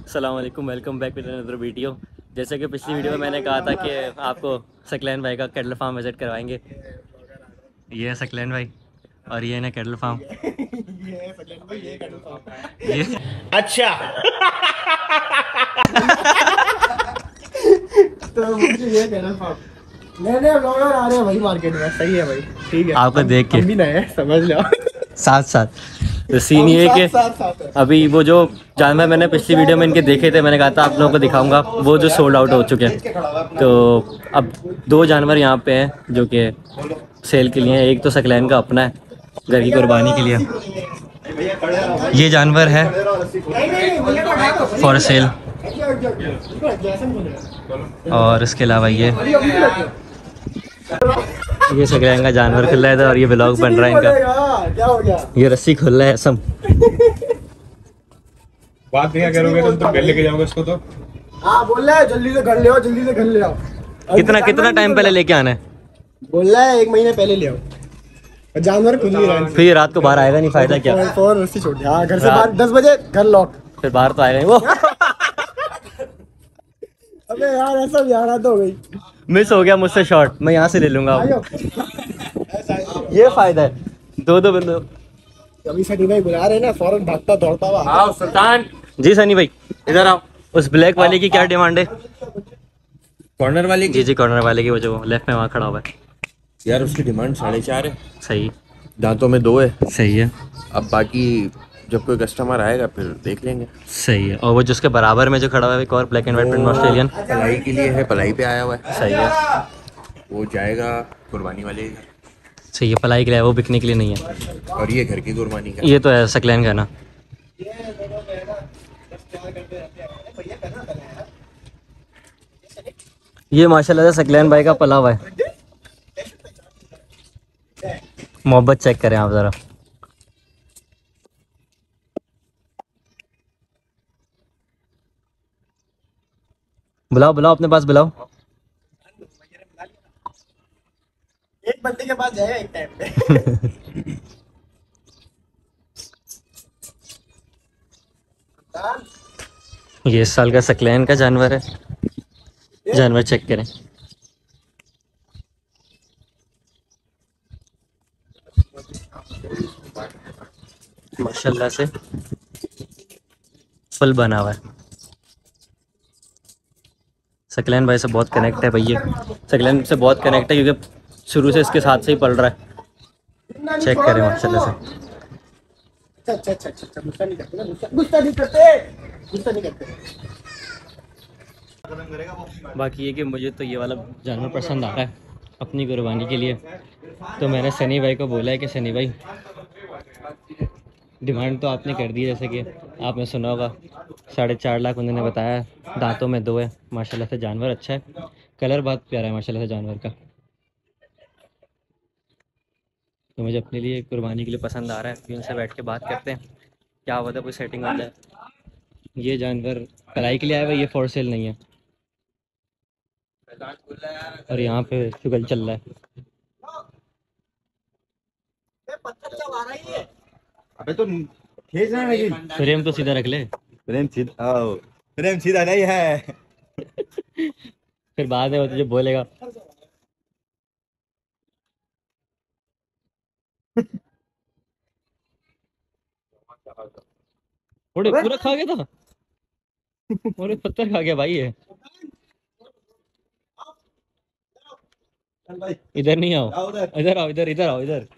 अस्सलाम वालेकुम, welcome back with another video. जैसे कि पिछली वीडियो में मैंने कहा था कि आपको सकलैन भाई का कैटल फार्म विज़िट करवाएंगे। ये है सकलैन भाई और ये है ना कैटल फार्म। ये अच्छा। तो मुझे ये कहना था, नए नए ब्लॉगर आ रहे हैं भाई मार्केट में। सही है भाई, ठीक है। आपको देख के हम भी नए हैं, समझ लो। साथ साथ तो सीन ये है कि साथ है। अभी वो जो जानवर मैंने पिछली वीडियो में इनके देखे थे, मैंने कहा था आप लोगों को दिखाऊंगा, वो जो सोल्ड आउट हो चुके हैं। तो अब दो जानवर यहाँ पे हैं जो कि सेल के लिए हैं। एक तो सकलैन का अपना है घर की कुर्बानी के लिए, ये जानवर है फॉर सेल। और इसके अलावा ये सकलैन का जानवर खुल रहा था और ये ब्लॉग बन रहा है इनका। क्या हो गया? ये रस्सी खुल रहा है सम। बात क्या करोगे तुम तो घर लेके जाओगे उसको तो। हाँ बोल रहा है जल्दी से घर ले आओ, जल्दी से घर ले आओ। कितना कितना टाइम पहले लेके आना है? बोल रहा है 1 महीने पहले ले आओ। जानवर खुद नहीं रहा। फिर ये रात को बाहर आएगा नहीं, फायदा क्या? फोन रस्सी छोड़ दिया। हाँ, घर से बाहर 10 बजे घर लॉक। फिर बाहर तो आएगा नहीं वो। अबे यार ऐसा यार तो हो गई। मिस हो गया मुझसे शॉट, मैं यहाँ से ले लूंगा। आयो। ये फायदा है दो दो बंदों। अभी सनी भाई बुला रहे हैं ना, फौरन भागता दौड़ता हुआ। आओ सुल्तान। जी सनी भाई इधर आओ। उस ब्लैक वाले की क्या डिमांड है? कॉर्नर वाली जी जी कॉर्नर वाले की, वो जो लेफ्ट में वहाँ खड़ा हुआ है। यार उसकी डिमांड 4.5 है। सही दांतों में 2 है। सही है अब बाकी जब कोई कस्टमर आएगा फिर देख लेंगे। सही है। और वो जिसके बराबर में जो खड़ा हुआ है एक और black and white print Australian. पलाई के लिए है, पलाई पे आया हुआ है। सही है वो जाएगा कुर्बानी वाले के घर। सही है। पलाई के लिए है, वो बिकने के लिए नहीं है। और ये घर की कुर्बानी का। ये तो है सकलैन का ना। ये माशाल्लाह से सकलैन भाई का पला हुआ है। मोहब्बत चेक करें आप ज़रा। बुलाओ बुलाओ अपने पास बुलाओ। एक बंदे के पास जाएगा एक टाइम पे। ये इस साल का सकलैन का जानवर है। जानवर चेक करें। माशाल्लाह से फुल बना हुआ है। सकलैन भाई से बहुत कनेक्ट है भैया। सकलैन से बहुत कनेक्ट है क्योंकि शुरू से इसके साथ से ही पल रहा है। चेक करें माशाल्लाह से। अच्छा गुस्सा नहीं करते ना, गुस्सा नहीं करते, गुस्सा नहीं करते। बाकी ये कि मुझे तो ये वाला जानवर पसंद आ रहा है अपनी कुर्बानी के लिए। तो मैंने सनी भाई को बोला है कि सनी भाई डिमांड तो आपने कर दी है, जैसे कि आपने सुना होगा 4.5 लाख उन्होंने बताया। दांतों में 2 है। माशाल्लाह से जानवर अच्छा है, कलर बहुत प्यारा है माशाल्लाह से जानवर का। तो मुझे अपने लिए कुर्बानी के लिए पसंद आ रहा है। फिर उनसे बैठ के बात करते हैं, क्या होता है, कोई सेटिंग हो जाए। ये जानवर पलाई के लिए आया हुआ, ये फॉर सेल नहीं है। और यहाँ पे शुगल चल रहा है। अबे तो खींच रहे हैं लेकिन फ्रेम तो सीधा रख ले। प्रेम सीधा नहीं है। फिर बाद में वो तुझे बोलेगा। ओड़े पूरा खा गया था। ओरे पत्थर खा गया भाई ये। इधर नहीं आओ, इधर आओ, इधर इधर आओ इधर।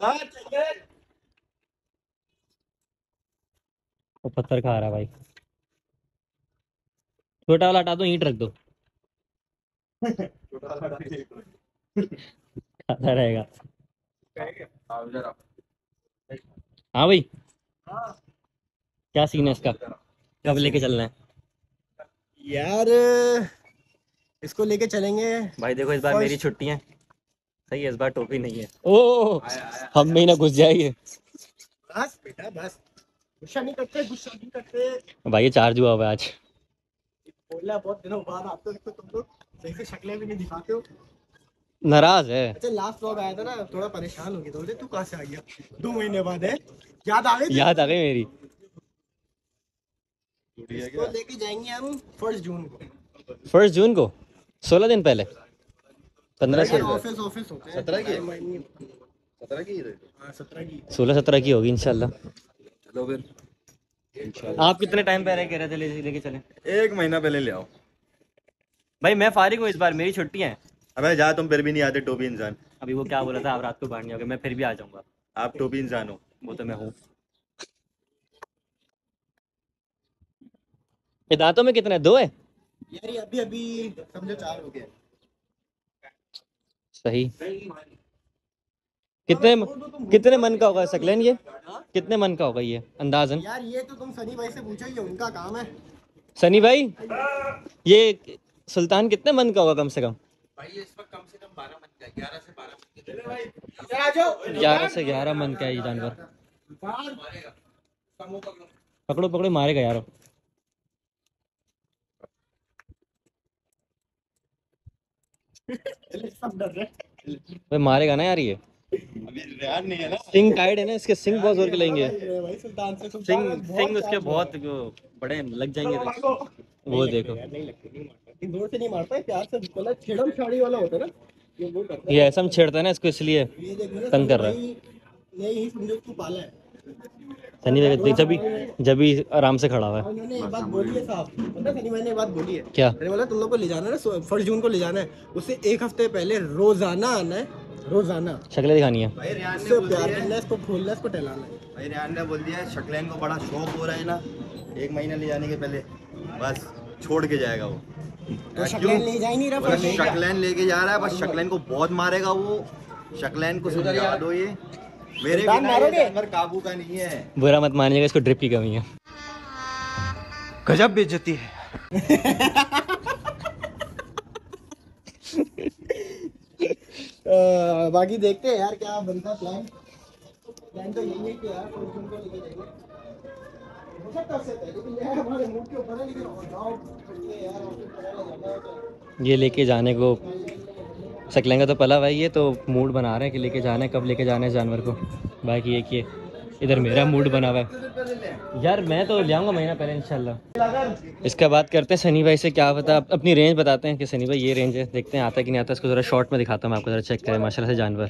वो पत्थर खा रहा है भाई। छोटा वाला हटा दो, ईंट रख दो, खाता रहेगा। हाँ भाई क्या सीन है इसका, कब लेके चलना है? यार इसको लेके चलेंगे भाई देखो इस बार मेरी छुट्टी है। सही है, इस बार टोपी नहीं है। ओ हम में ही ना घुस जाएगी। बस बेटा बस, गुस्सा नहीं करते, गुस्सा नहीं करते। भाई ये चार्ज हुआ हुआ है आज। बोल रहा बहुत दिनों बाद आते हो, तुम लोग सही से शक्लें भी नहीं दिखाते हो। नाराज है। अच्छा लास्ट व्लॉग आया था ना, थोड़ा परेशान हो गया। तो बोले तू कहाँ से आ गया 2 महीने बाद? है याद आ गई? याद आ गई मेरी। इसको लेके जाएंगे हम 1 जून को। 1 जून को 16 दिन पहले 15 से ऑफिस होते हैं 17 की 16-17 की होगी इंशाल्लाह। चलो फिर आप कितने टाइम पहले कह रहे थे लेके चले? 1 महीना पहले ले आओ। भाई मैं फारिग हूँ इस बार, मेरी छुट्टियां हैं। अबे जा, तुम फिर भी नहीं आते टोपी इंसान। अभी वो क्या बोला था, आप रात को बाहर नहीं होगे, मैं फिर भी आ जाऊंगा। आप टोपी इंसान हो। वो तो मैं हूँ। ये दांतों में कितने 2 है यार, ये अभी समझो 4 हो गए। सही। कितने मन का होगा सकलैन ये? कितने मन का होगा ये अंदाजन? यार ये तो तुम सनी भाई से पूछो, ये उनका काम है। सनी भाई, ये सुल्तान कितने मन का होगा कम से कम? भाई ये इस वक्त कम से कम 12 मन का, 11 से 12 मन के। 11 से 11 मन का है ये जानवर। पकड़ो पकड़ो, मारेगा यार। भाई मारेगा ना यार ये। नहीं है ना, सिंग टाइट है ना इसके, सिंग बहुत जोर के लेंगे। सिंग उसके बहुत बड़े लग जाएंगे तो। वो देखो, जोर से नहीं मारता है, प्यार से, मतलब छेड़म छाड़ी वाला होता है ना, ये वो करता ये ऐसा हम छेड़ता है ना इसको, इसलिए है। ये देखो ना, तंग कर रहा है। नहीं समझो तू पाला है। सनी भाई देख, जब भी आराम से खड़ा हुआ है। उन्होंने एक बात बोली है साहब, पता है सनी भाई ने एक बात बोली है। क्या? मैंने बोला तुम लोग को ले जाना है ना 1 जून को ले जाना है, उससे 1 हफ्ते पहले रोजाना आना है, रोजाना शक्लें दिखानी है। भाई रियान ने इससे बोल प्यार दिया करना है, इसको खोलना है, इसको टहलाना है। भाई रियान ने बोल दिया है, शक्लैन को बड़ा शौक हो रहा है ना, 1 महीना ले जाने के पहले बस छोड़ के जाएगा वो। तो शक्लैन ले जा ही नहीं रहा, बस शक्लैन लेके जा रहा है, बस शक्लैन को बहुत मारेगा वो। शक्लैन को समझा दो, ये मेरे सुल्तान बिना ये मारोगे? जानवर काबू का नहीं है। बुरा मत मानिएगा, इसको ड्रिप की कमी है। गजब बेइज्जती है। बाकी देखते हैं यार क्या बनता प्लान तो यही है कि यार 1 जून को लेके जाएंगे। हो सकता है उससे पहले, लेकिन यार हमारे मूड के ऊपर है, लेकिन गाँव यार ऑफिस वगैरह जाना होता है। ये लेके जाने को सकलेंगे तो पला भाई, ये तो मूड बना रहे हैं कि लेके जाना है, कब लेके जाना है जानवर को। बाकी ये कि इधर मेरा मूड बना हुआ है यार, मैं तो ले आऊँगा महीना पहले इंशाल्लाह। इसका बात करते हैं सनी भाई से, क्या पता अपनी रेंज बताते हैं कि सनी भाई ये रेंज है, देखते हैं आता है कि नहीं आता। इसको ज़रा शॉर्ट में दिखाता हूँ मैं आपको, ज़रा चेक करें माशाल्लाह से जानवर।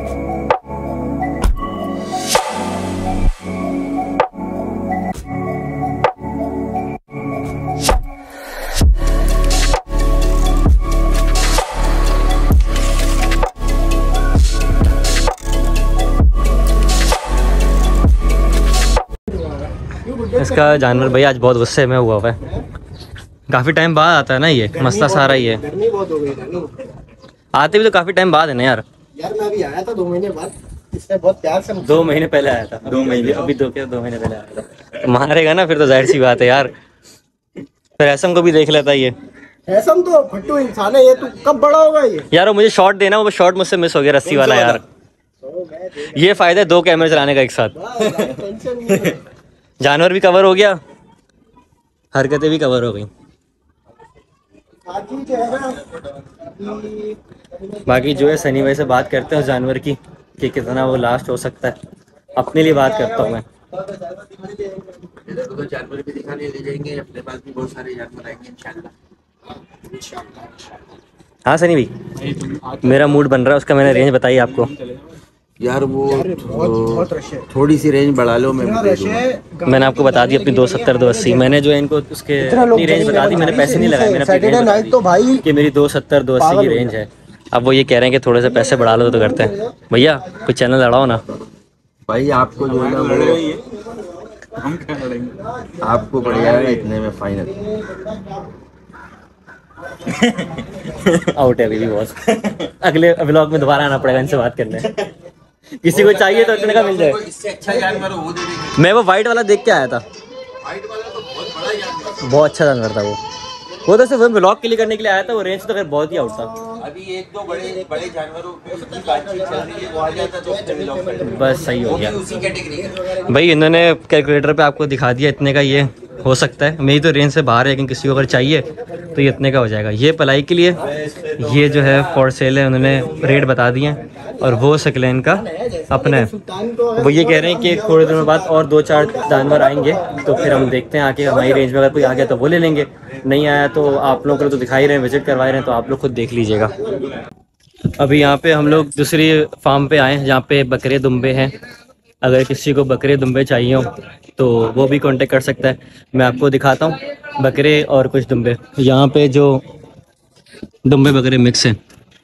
इसका जानवर भाई आज बहुत गुस्से में हुआ है, काफ़ी टाइम बाद आता है ना ये, मसला सारा ही है। गर्मी बहुत हो गई ना, आते भी तो काफ़ी टाइम बाद है ना यार। यार मैं भी आया था 2 महीने बाद, इसने बहुत प्यार से 2 महीने पहले आया था, 2 महीने अभी 2 महीने पहले आया था। तो मारेगा ना फिर तो जाहिर सी बात है यार, फिर ऐसम को भी देख लेता ये। ऐसा तो फट्टू इंसान है ये, तू कब बड़ा होगा ये? यार वो मुझे शॉट देना, वो शॉट मुझसे मिस हो गया, रस्सी वाला यार। ये फायदा है 2 कैमरे चलाने का एक साथ। टेंशन नहीं है। जानवर भी कवर हो गया, हरकतें भी कवर हो गई। बाकी जो है ना बाकी जो है सनी भाई से बात करते हैं उस जानवर की कि कितना वो लास्ट हो सकता है। अपने लिए बात करता हूँ मैं। तो जानवर भी दिखाने ले जाएंगे, अपने पास भी बहुत सारे जानवर आएंगे इंशाल्लाह। हाँ सनी भाई, मेरा मूड बन रहा है, उसका मैंने रेंज बताई आपको। यार वो बहुत रश है, थोड़ी सी रेंज बढ़ा लो, मैं दे रश दूंगा। है। मैंने आपको बता दी अपनी 270 280, मैंने जो है इनको उसके अपनी रेंज बता दी, मैंने पैसे नहीं लगाए, मैंने अपनी सैटरडे रेंज बता नाइट तो भाई दी कि मेरी 270 280 की रेंज है। अब वो ये कह रहे हैं कि थोड़े से पैसे बढ़ा लो तो करते हैं। भैया कुछ चैनल लड़ाओ ना भाई, आपको जो है ना वो हम क्या लड़ेंगे? आपको पड़ जाएगा इतने में फाइनल। आउट है अभी भी बॉस। अगले व्लॉग में दोबारा आना पड़ेगा इनसे बात करने। किसी को चाहिए तो इतने का मिल जाए। इससे अच्छा जानवर वो दे देंगे। मैं वो वाइट वाला देख के आया था, वाइट वाला तो बहुत बड़ा जानवर। बहुत अच्छा जानवर था वो तो सिर्फ व्लॉग के लिए करने के लिए आया था। वो रेंज तो खैर बहुत ही आउट था। अभी 1-2 बड़े जानवरों की बातचीत चल रही है, वो आ जाता तो अपने व्लॉग में बस सही हो गया उसी कैटेगरी है। भाई। इन्होंने कैलकुलेटर पे आपको दिखा दिया इतने का ये हो सकता है, मेरी तो रेंज से बाहर है, लेकिन किसी को अगर चाहिए तो ये इतने का हो जाएगा। ये पलाई के लिए, ये जो है फॉर सेल है, उन्होंने रेट बता दिए हैं। और वो सकलैन का अपना है। वो ये कह रहे हैं कि थोड़े दिनों बाद और 2-4 जानवर आएंगे, तो फिर हम देखते हैं आके हमारी रेंज में अगर कोई आ गया तो वो ले लेंगे, नहीं आया तो आप लोगों को तो दिखाई रहे हैं, विजिट करवा रहे हैं, तो आप लोग खुद देख लीजिएगा। अभी यहाँ पे हम लोग दूसरी फार्म पे आए हैं जहाँ पे बकरे दुम्बे हैं। अगर किसी को बकरे दुम्बे चाहिए हो तो वो भी कांटेक्ट कर सकता है। मैं आपको दिखाता हूँ बकरे और कुछ दुम्बे। यहाँ पे जो दुम्बे बकरे मिक्स हैं,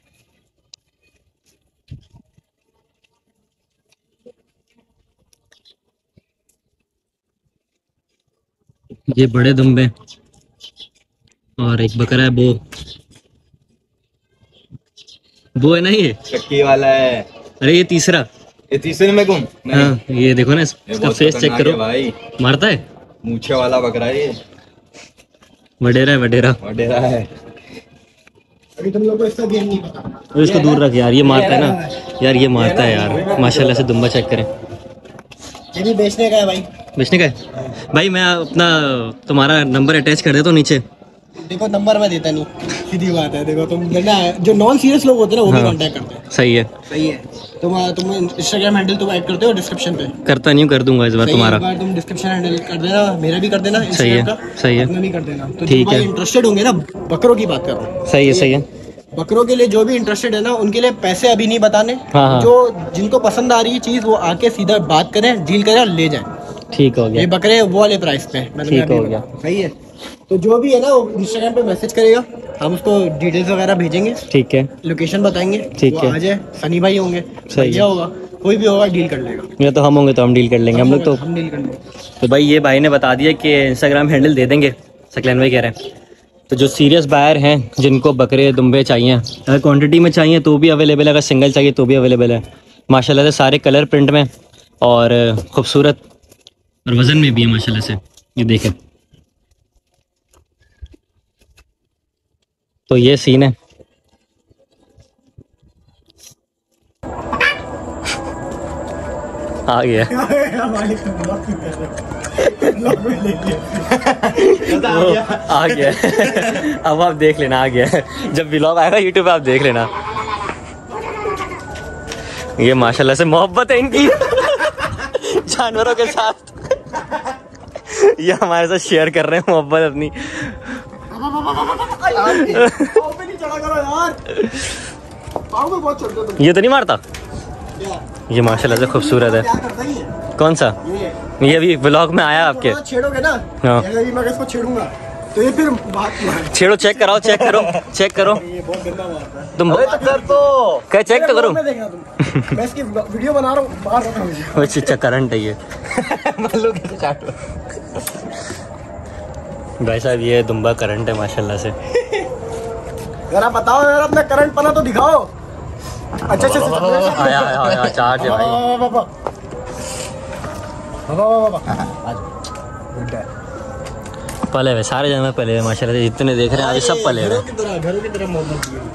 ये बड़े दुम्बे और एक बकरा है वो है ना, ये चक्की वाला है। अरे ये तीसरा, ये तीसरे में गुम नहीं। हाँ ये देखो ना, इसका फेस चेक करो भाई, मारता है, मूछे वाला बकरा है ये, वडेरा है वडेरा। वडेरा है। अभी तुम लोग को इसका गेम नहीं पता। तो इसको दूर रख यार, ये मारता है ना यार, ये मारता है यार माशाल्लाह से। दुम्बा चेक करें, ये भी बेचने का है भाई। बेचने का है भाई। मैं अपना तुम्हारा नंबर अटैच कर देता हूँ नीचे। देखो नंबर मैं देता नहीं, सीधी बात है। देखो तुम लेना है, जो नॉन सीरियस लोग होते हैं ना वो भी हाँ। कांटेक्ट करते हैं। सही है, सही है। तुम इंस्टाग्राम हैंडल तुम ऐड करते हो डिस्क्रिप्शन पे? करता नहीं हूँ, कर दूंगा इस बार सही है, तुम्हारा। एक बार तुम डिस्क्रिप्शन हैंडल कर देना, मेरा भी कर देना सही है, Instagram का, सही है, अपना भी कर देना। तो ठीक जो भाई है। इंटरेस्टेड होंगे ना, बकरों की बात कर रहा हूँ। सही है, सही है। बकरों के लिए जो भी इंटरेस्टेड है ना, उनके लिए पैसे अभी नहीं बताने। हाँ, हाँ। जो जिनको पसंद आ रही है चीज वो आके सीधा बात करें, डील करें और ले जाएं। ठीक हो ये गया, बकरे वो वाले प्राइस पे मैंने ठीक अभी हो बताया। गया। सही है। तो जो भी है ना वो इंस्टाग्राम पे मैसेज करेगा, हम उसको डिटेल्स वगैरह भेजेंगे, ठीक है, लोकेशन बताएंगे, ठीक वो है। आ जाए। सनी भाई होंगे, सही भैया है। होगा, कोई भी होगा डील कर लेगा। या तो हम होंगे तो हम डील कर लेंगे, हम लोग तो। हम डील कर लेंगे। तो भाई ये भाई ने बता दिया कि इंस्टाग्राम हैंडल दे देंगे, सकलैन भाई कह रहे हैं। तो जो सीरियस बायर हैं जिनको बकरे दुम्बे चाहिए, अगर क्वांटिटी में चाहिए तो भी अवेलेबल है, अगर सिंगल चाहिए तो भी अवेलेबल है। माशाल्लाह से सारे कलर प्रिंट में और खूबसूरत और वज़न में भी है माशाल्लाह से। ये देखें, तो ये सीन है। आ गया आ गया अब आप देख लेना, आ गया। जब व्लॉग आएगा यूट्यूब पे आप देख लेना। ये माशाल्लाह से मोहब्बत है इनकी जानवरों के साथ। ये हमारे साथ शेयर कर रहे हैं मोहब्बत अपनी। ये तो नहीं मारता, ये माशाल्लाह से खूबसूरत है। कौन सा? ये अभी व्लॉग में आया आपके। छेड़ोगे ना, हाँ। अगर मैं इसको छेड़ूंगा तो ये फिर बात छेड़ो, चेक कराओ, चेक करो, चेक करो। ये बहुत गंदा मारता है। तुम कर तो क्या चेक तो करो। मैं देखना तुम, मैं इसकी वीडियो बना रहा हूँ, बाहर रखा मुझे। वो अच्छा करंट है ये। भाई साहब ये दुम्बा करंट है माशाल्लाह से। जरा बताओ यार, अपना करंट पना तो दिखाओ। अच्छा आया आया आया, चार्ज है भाई। पले हुए सारे जानवर पले हुए माशाल्लाह से, जितने देख रहे हैं आज सब पले हुए। घरों की तरह मोहब्बत की है।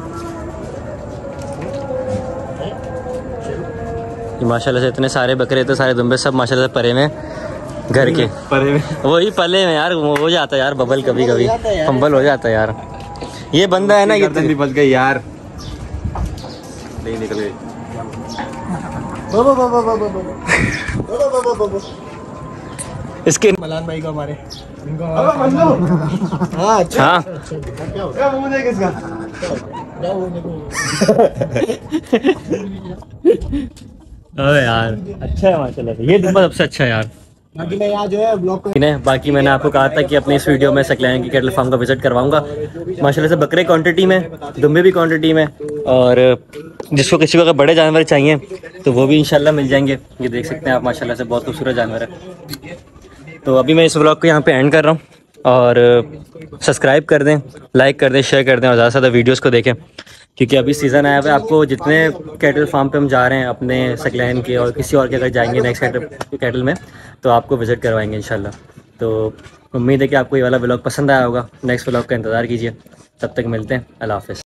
ये माशाल्लाह से इतने सारे बकरे, तो सारे दुम्बे सब माशाल्लाह से परे में घर के परे में वही पले में यार। वो हो जाता है यार बबल, कभी कभी फंबल हो जाता है यार। ये बंदा है ना, ये गर्दन भी बच गई यार, नहीं निकल गई। इसके मलान भाई को हमारे हाँ अच्छा। हाँ क्या मुंह देख इसका, क्या वो देखो। अरे यार अच्छा है माशाल्लाह से, ये दुम्बा सबसे अच्छा है यार। बाकी मैं यहाँ जो है ब्लॉग को बाकी मैंने आपको कहा था कि अपनी इस वीडियो में सकलैन की कैटल फार्म का विजिट करवाऊंगा। माशाल्लाह से बकरे क्वांटिटी में, दुम्बे भी क्वांटिटी में, और जिसको किसी को अगर बड़े जानवर चाहिए तो वो भी इंशाल्लाह मिल जाएंगे। ये देख सकते हैं आप माशाल्लाह से बहुत खूबसूरत जानवर है। तो अभी मैं इस व्लॉग को यहाँ पे एंड कर रहा हूँ, और सब्सक्राइब कर दें, लाइक कर दें, शेयर कर दें, और ज़्यादा से ज़्यादा वीडियोज़ को देखें, क्योंकि अभी सीज़न आया हुआ है। आपको जितने कैटल फार्म पे हम जा रहे हैं अपने सकलैन के और किसी और के अगर जाएंगे नेक्स्ट कैटल में, तो आपको विज़िट करवाएंगे इंशाल्लाह। तो उम्मीद है कि आपको ये वाला व्लॉग पसंद आया होगा। नेक्स्ट व्लॉग का इंतज़ार कीजिए, तब तक मिलते हैं। अल्लाह हाफ़िज़।